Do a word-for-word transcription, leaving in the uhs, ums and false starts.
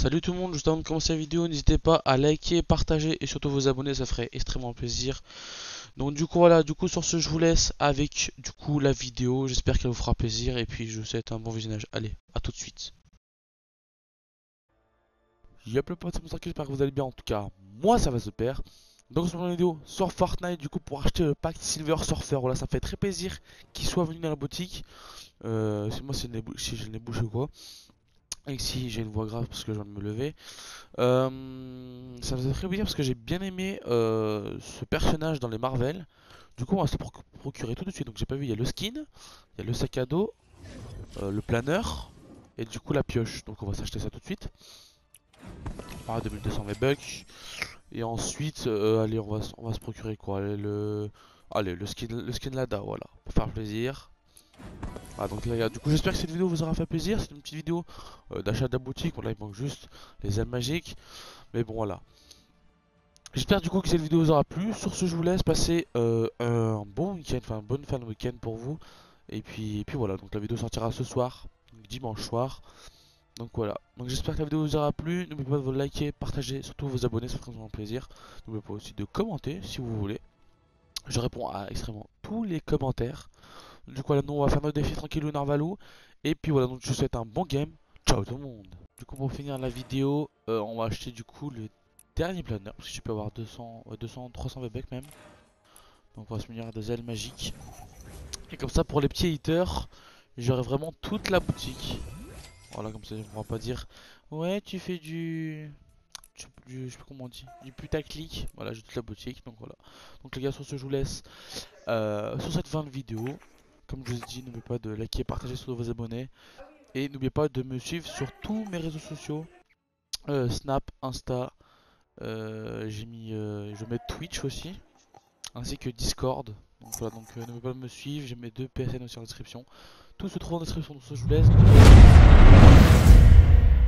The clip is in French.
Salut tout le monde, juste avant de commencer la vidéo, n'hésitez pas à liker, partager et surtout vous abonner, ça ferait extrêmement plaisir. Donc du coup voilà, du coup sur ce je vous laisse avec du coup la vidéo, j'espère qu'elle vous fera plaisir et puis je vous souhaite un bon visionnage. Allez, à tout de suite. Yep le pote, c'est mon sac, j'espère que vous allez bien, en tout cas moi ça va super. Donc sur ma vidéo sur Fortnite du coup pour acheter le pack Silver Surfer, voilà ça me fait très plaisir qu'il soit venu dans la boutique. Euh, c'est moi si j'ai les bouches ou quoi. Et ici j'ai une voix grave parce que je viens de me lever. Euh, ça me fait très plaisir parce que j'ai bien aimé euh, ce personnage dans les Marvel. Du coup, on va se proc- procurer tout de suite. Donc, j'ai pas vu, il y a le skin, il y a le sac à dos, euh, le planeur et du coup la pioche. Donc, on va s'acheter ça tout de suite. Ah, deux mille deux cents V-Bucks. Et ensuite, euh, allez, on va, s- on va se procurer quoi? Allez, le, allez, le skin, le skin Lada, voilà, pour faire plaisir. Ah, donc les gars, du coup, j'espère que cette vidéo vous aura fait plaisir. C'est une petite vidéo euh, d'achat de la boutique. Voilà, il manque juste les ailes magiques. Mais bon, voilà. J'espère du coup que cette vidéo vous aura plu. Sur ce, je vous laisse passer euh, un bon week-end, enfin, une bonne fin de week-end pour vous. Et puis, et puis voilà, donc la vidéo sortira ce soir, donc dimanche soir. Donc voilà, donc j'espère que la vidéo vous aura plu. N'oubliez pas de vous liker, partager, surtout vous abonner, ça ferait vraiment plaisir. N'oubliez pas aussi de commenter si vous voulez. Je réponds à extrêmement tous les commentaires. Du coup, voilà, nous on va faire notre défi tranquillou Narvalou. Et puis voilà, donc je vous souhaite un bon game. Ciao tout le monde. Du coup, pour finir la vidéo, euh, on va acheter du coup le dernier planeur, parce que je peux avoir deux cents, ouais, deux cents, trois cents V-Bucks même. Donc on va se munir des ailes magiques. Et comme ça, pour les petits haters, j'aurai vraiment toute la boutique. Voilà, comme ça, je ne pourrai pas dire ouais, tu fais du. du, du- je sais pas comment on dit, du putaclic. Voilà, j'ai toute la boutique. Donc voilà. Donc les gars, sur ce, je vous laisse euh, sur cette fin de vidéo. Comme je vous ai dit, n'oubliez pas de liker, partager, sur vos abonnés. Et n'oubliez pas de me suivre sur tous mes réseaux sociaux euh, Snap, Insta. Euh, j'ai mis, euh, je vais mettre Twitch aussi, ainsi que Discord. Donc voilà, donc euh, n'oubliez pas de me suivre. J'ai mes deux P S N aussi en description. Tout se trouve en description, donc ça je vous laisse.